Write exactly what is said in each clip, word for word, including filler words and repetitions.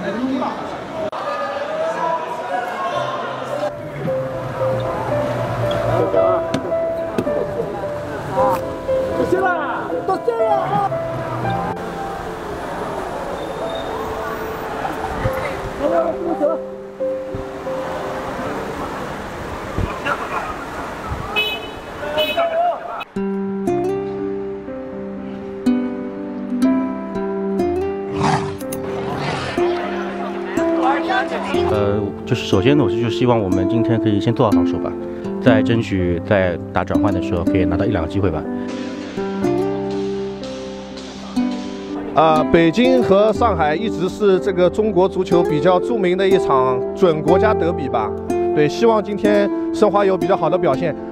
到线了，到线了！走了，走了。 呃，就是首先呢，我是就希望我们今天可以先做好防守吧，再争取在打转换的时候可以拿到一两个机会吧。 啊，北京和上海一直是这个中国足球比较著名的一场准国家德比吧。对，希望今天申花有比较好的表现。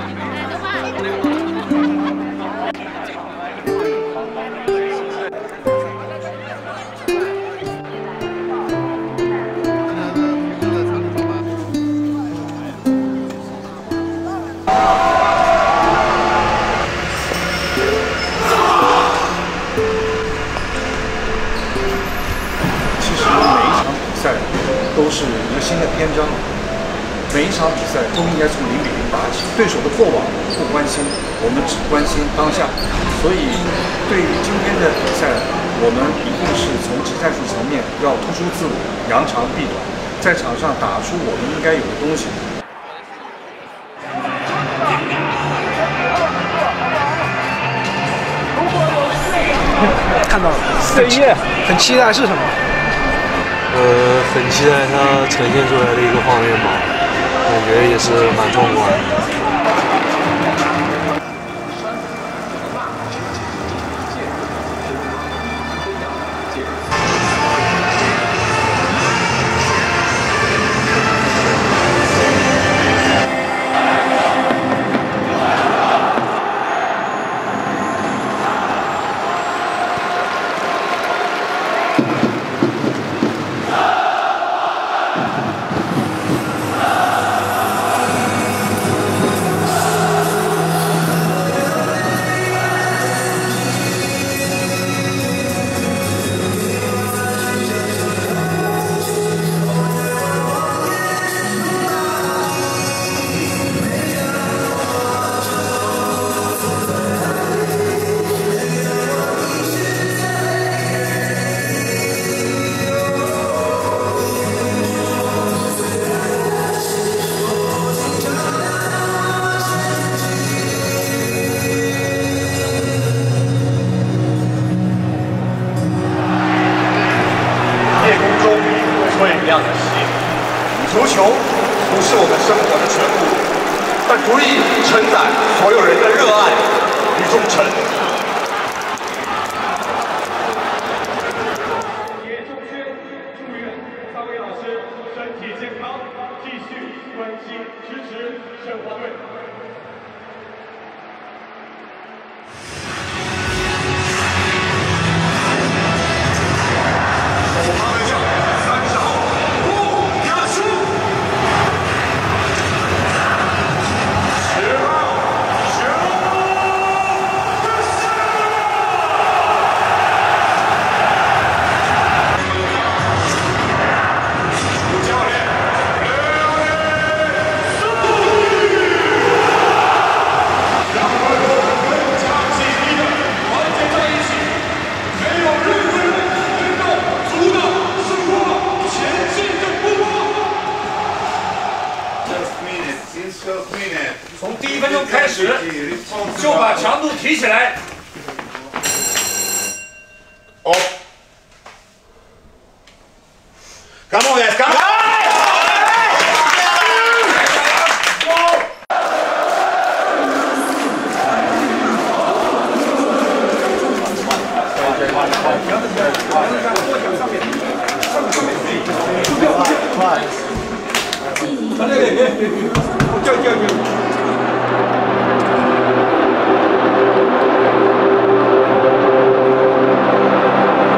都是一个新的篇章，每一场比赛都应该从零比零打起。对手的过往不关心，我们只关心当下。所以，对于今天的比赛，我们一定是从技战术层面要突出自我，扬长避短，在场上打出我们应该有的东西。 看到了，很期很期待是什么？ 呃，很期待它呈现出来的一个画面吧，感觉也是蛮壮观的。 足球不是我们生活的全部，但足以承载所有人的热爱与忠诚。 也祝愿祝愿三位老师身体健康，继续关心支持申花队。 从第一分钟开始，就把强度提起来。 哦 ，Come on, guys, come on！ 快！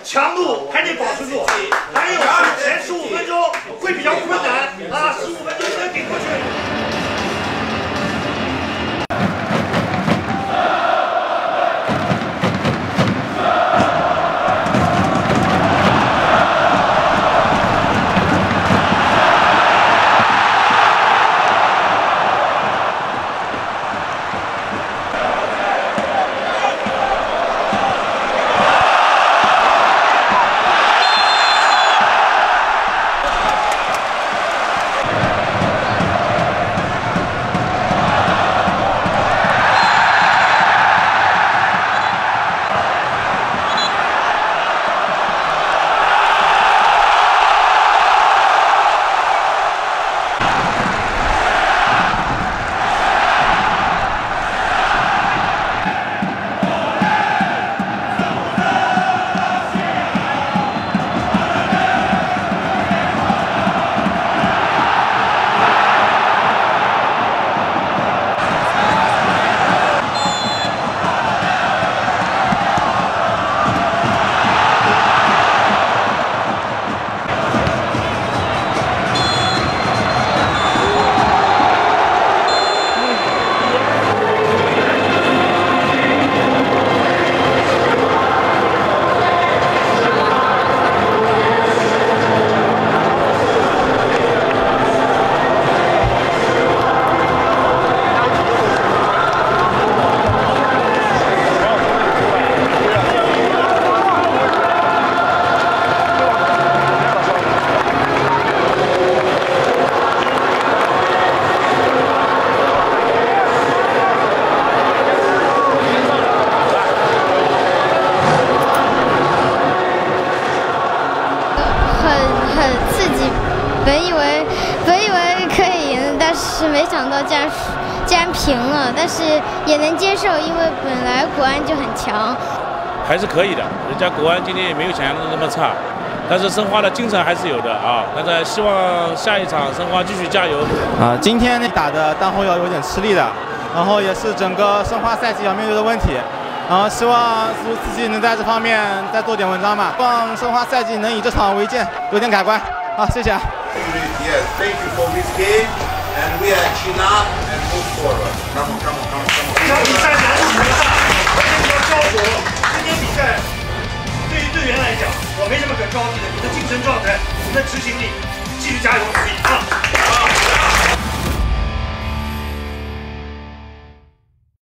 强度还得保持住，还有前十五分钟会比较困难啊，十五分钟能顶过去。 本以为本以为可以赢，但是没想到竟然竟然平了，但是也能接受，因为本来国安就很强， 还是可以的。人家国安今天也没有想象中那么差，但是申花的精神还是有的啊。但是希望下一场申花继续加油啊！今天打的单后腰有点吃力的，然后也是整个申花赛季要面对的问题。 然后希望苏斯基能在这方面再做点文章吧，希望申花赛季能以这场为鉴，有点改观。好，谢谢。 Yes, thank you for this game, and we are chin up and move forward. Come on, come on, come on, come on. 这场比赛难度很大，而且你要焦灼。今天比赛对于队员来讲，我没什么可着急的，你的精神状态，你的执行力，继续加油努力啊！